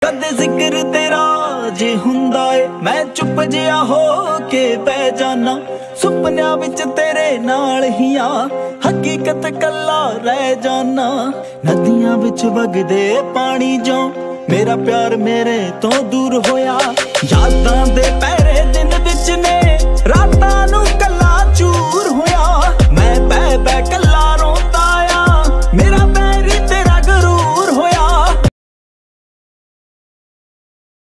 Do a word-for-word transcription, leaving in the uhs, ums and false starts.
कदे जिक्र तेरा जे हुंदा ए मैं चुप जिहा हो के बह जाना। सुपनियां विच तेरे नाल हियां हकीकत कल्ला रह जाना। नदियां विच वगदे पानी जो मेरा प्यार मेरे तो दूर होया। यादां दे पैरे दिन विच ने